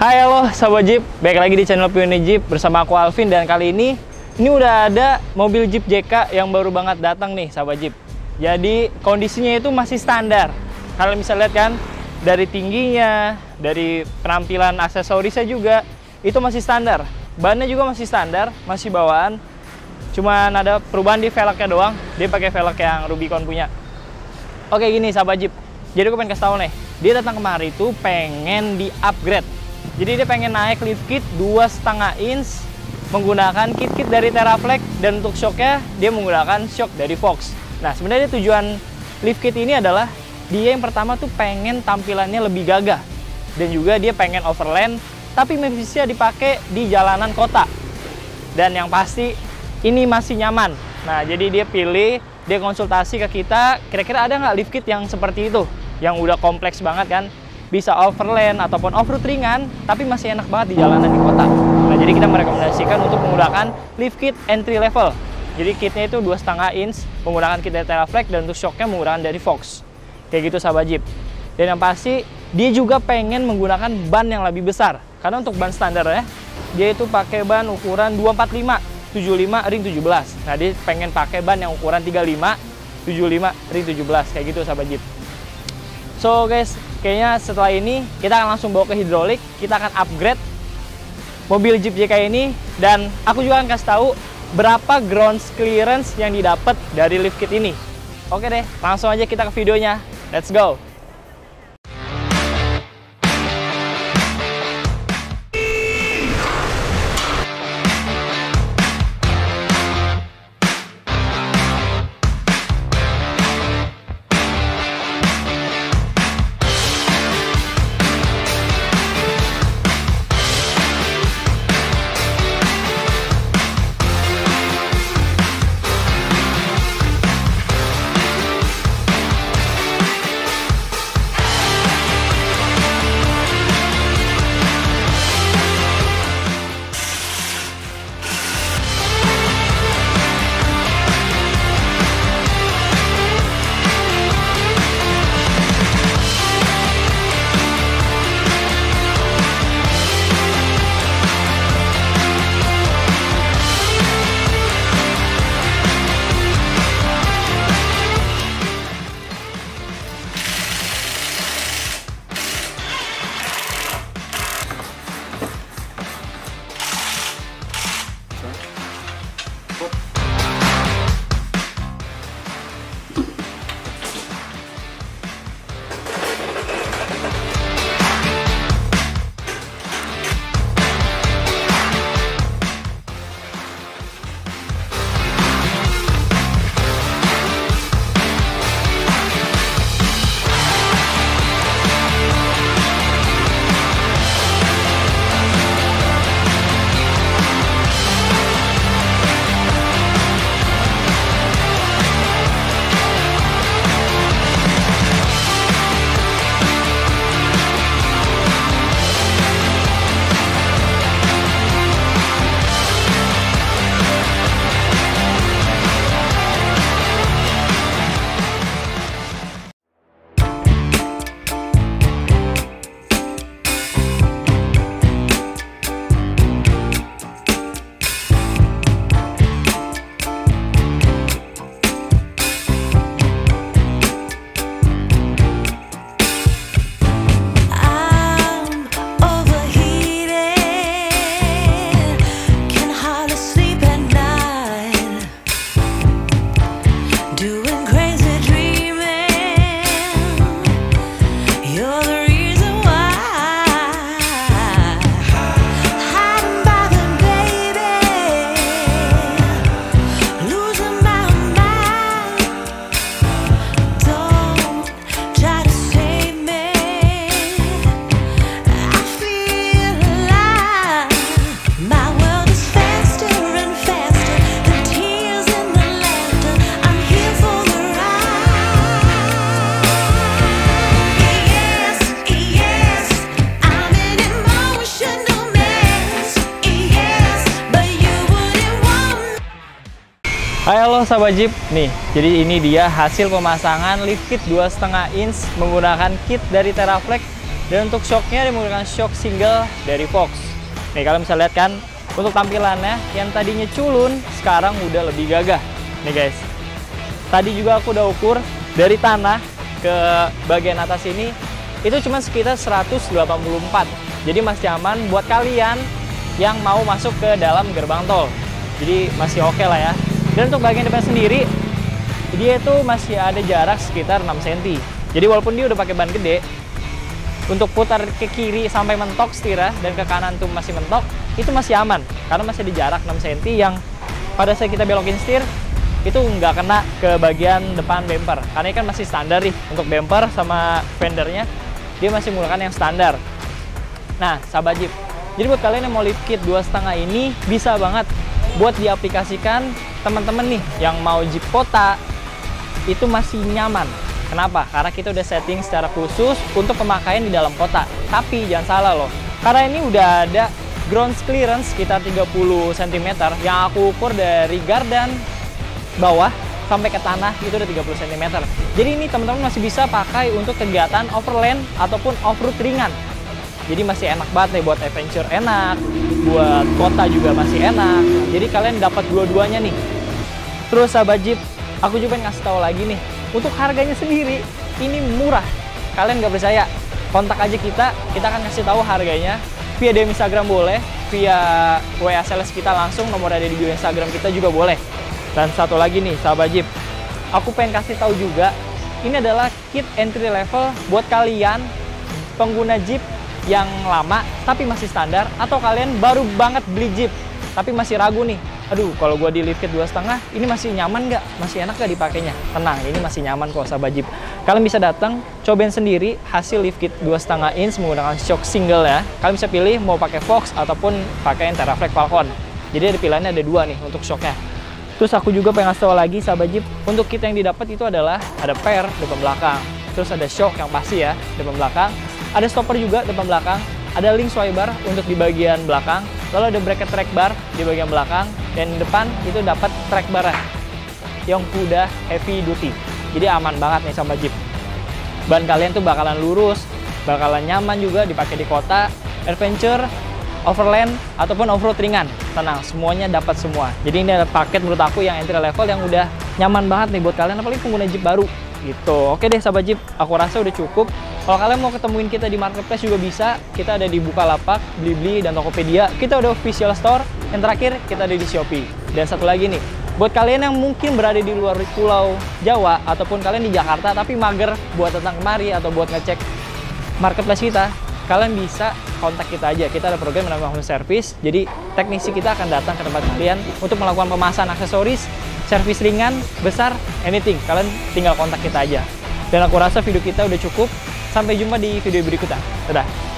Hai halo sahabat Jeep, balik lagi di channel Pionir Jeep bersama aku Alvin. Dan kali ini udah ada mobil Jeep JK yang baru banget datang nih sahabat Jeep. Jadi kondisinya itu masih standar. Kalian bisa lihat kan, dari tingginya, dari penampilan aksesorisnya juga itu masih standar. Bannya juga masih standar, masih bawaan. Cuman ada perubahan di velgnya doang, dia pakai velg yang Rubicon punya. Oke gini sahabat Jeep, jadi aku pengen kasih tau nih, dia datang kemari itu pengen di-upgrade. Jadi dia pengen naik lift kit 2,5 inch menggunakan kit-kit dari Teraflex, dan untuk shocknya dia menggunakan shock dari Fox. Nah sebenarnya tujuan lift kit ini adalah dia yang pertama tuh pengen tampilannya lebih gagah, dan juga dia pengen overland tapi bisa dipakai di jalanan kota, dan yang pasti ini masih nyaman. Nah jadi dia pilih, dia konsultasi ke kita, kira-kira ada nggak lift kit yang seperti itu, yang udah kompleks banget kan, bisa overland ataupun offroad ringan tapi masih enak banget di jalanan di kota. Nah jadi kita merekomendasikan untuk menggunakan lift kit entry level. Jadi kitnya itu 2,5 inch menggunakan kit dari Teraflex, dan untuk shocknya menggunakan dari Fox. Kayak gitu sahabat Jeep. Dan yang pasti dia juga pengen menggunakan ban yang lebih besar, karena untuk ban standar ya dia itu pakai ban ukuran 245 75 ring 17. Nah dia pengen pakai ban yang ukuran 35 75 ring 17 kayak gitu sahabat Jeep. So guys, kayaknya setelah ini kita akan langsung bawa ke hidrolik, kita akan upgrade mobil Jeep JK ini, dan aku juga akan kasih tahu berapa ground clearance yang didapat dari lift kit ini. Oke deh, langsung aja kita ke videonya. Let's go! Hai halo sahabat Jeep, nih jadi ini dia hasil pemasangan lift kit 2,5 inch menggunakan kit dari Teraflex Dan untuk shocknya dia menggunakan shock single dari Fox. Nih kalian bisa lihat kan, untuk tampilannya yang tadinya culun, sekarang udah lebih gagah. Nih guys, tadi juga aku udah ukur dari tanah ke bagian atas ini, itu cuma sekitar 184. Jadi masih aman buat kalian yang mau masuk ke dalam gerbang tol. Jadi masih oke lah ya. Dan untuk bagian depan sendiri, dia itu masih ada jarak sekitar 6 cm. Jadi walaupun dia udah pakai ban gede, untuk putar ke kiri sampai mentok setirnya dan ke kanan tuh masih mentok, itu masih aman karena masih di jarak 6 cm yang pada saat kita belokin setir itu nggak kena ke bagian depan bumper, karena ini kan masih standar nih untuk bumper sama fendernya, dia masih menggunakan yang standar. Nah sahabat Jeep, jadi buat kalian yang mau lift kit 2,5 ini bisa banget buat diaplikasikan teman-teman nih yang mau Jeep kota, itu masih nyaman. Kenapa? Karena kita udah setting secara khusus untuk pemakaian di dalam kota. Tapi jangan salah loh, karena ini udah ada ground clearance sekitar 30 cm yang aku ukur dari gardan bawah sampai ke tanah itu udah 30 cm. Jadi ini teman-teman masih bisa pakai untuk kegiatan overland ataupun off-road ringan. Jadi masih enak banget nih buat adventure, enak buat kota juga masih enak. Jadi kalian dapat dua-duanya nih. Terus sahabat Jeep, aku juga pengen ngasih tahu lagi nih, untuk harganya sendiri ini murah. Kalian nggak percaya, kontak aja kita akan kasih tahu harganya via DM Instagram boleh, via WA sales kita langsung, nomor ada di bio Instagram kita juga boleh. Dan satu lagi nih sahabat Jeep, aku pengen kasih tahu juga, ini adalah kit entry level buat kalian pengguna Jeep yang lama tapi masih standar, atau kalian baru banget beli Jeep tapi masih ragu nih, aduh kalau gua di lift kit 2,5 ini masih nyaman nggak, masih enak nggak dipakainya? Tenang, ini masih nyaman kok sahabat Jeep. Kalian bisa datang cobain sendiri hasil lift kit 2,5 inch menggunakan shock single ya. Kalian bisa pilih mau pakai Fox ataupun pakai Terraflex Falcon. Jadi ada pilihannya, ada dua nih untuk shocknya. Terus aku juga pengen ngasih tahu lagi sahabat Jeep, untuk kit yang didapat itu adalah ada pair depan belakang, terus ada shock yang pasti ya depan belakang, ada stopper juga depan belakang, ada link swiper untuk di bagian belakang, lalu ada bracket track bar di bagian belakang, dan di depan itu dapat track bar yang udah heavy duty. Jadi aman banget nih sahabat Jeep. Ban kalian tuh bakalan lurus, bakalan nyaman juga dipakai di kota, adventure, overland, ataupun off-road ringan. Tenang, semuanya dapat semua. Jadi ini ada paket menurut aku yang entry level yang udah nyaman banget nih buat kalian, apalagi pengguna Jeep baru gitu. Oke deh sahabat Jeep, aku rasa udah cukup. Kalau kalian mau ketemuin kita di marketplace juga bisa. Kita ada di Bukalapak, Blibli, dan Tokopedia. Kita udah official store. Yang terakhir kita ada di Shopee. Dan satu lagi nih, buat kalian yang mungkin berada di luar Pulau Jawa ataupun kalian di Jakarta tapi mager buat datang kemari atau buat ngecek marketplace kita, kalian bisa kontak kita aja. Kita ada program namanya home service. Jadi teknisi kita akan datang ke tempat kalian untuk melakukan pemasangan aksesoris, servis ringan, besar, anything. Kalian tinggal kontak kita aja. Dan aku rasa video kita udah cukup. Sampai jumpa di video berikutnya. Dadah.